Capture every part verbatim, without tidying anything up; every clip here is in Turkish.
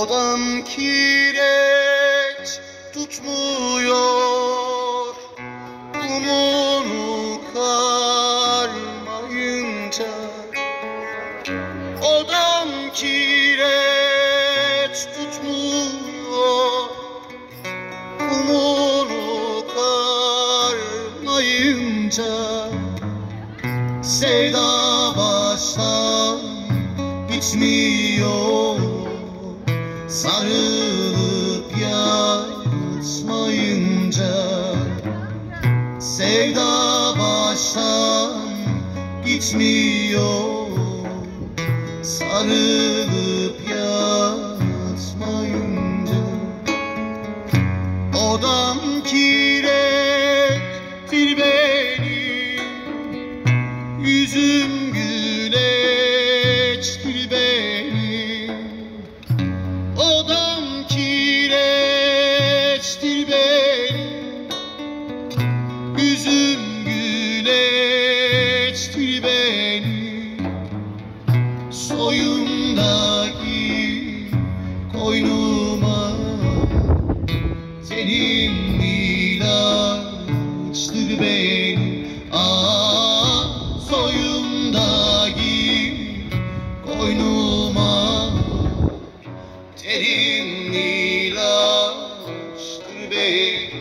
Odam kireç tutmuyor, umunu karmayınca. Odam kireç tutmuyor, umunu karmayınca. Sevda baştan bitmiyor, sarılıp yatmayınca. Sevda baştan gitmiyor, sarılıp yatmayınca. Odam kireçtir benim, yüzüm güleçtir benim. Odam kireçtir benim, yüzüm güleçtir benim. Soyumdaki koynuma tenim ilaçtır benim. Ah, soyumdaki koynuma terim ilaçtır benim.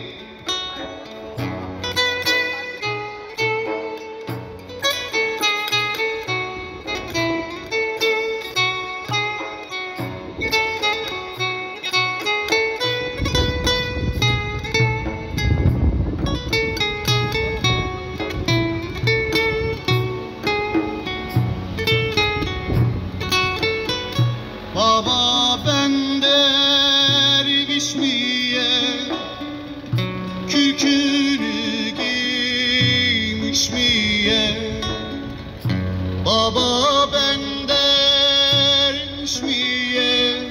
Baba ben derviş miyim, kürkünü giymiş miyim? Baba ben derviş miyim,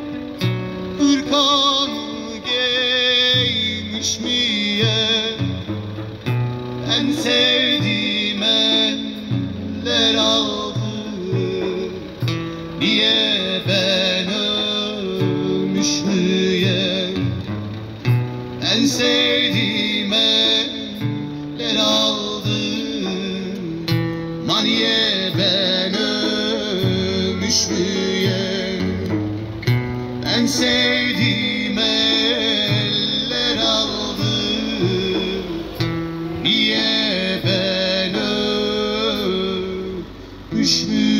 hırkanı giymiş miyim? En sevdiğim eller aldı, niye ben ölmüş müyüm? En sevdiğim eller aldı, maniye ben ölmüş müyüm? En sevdiğim eller aldı, niye ben ölmüş müyüm?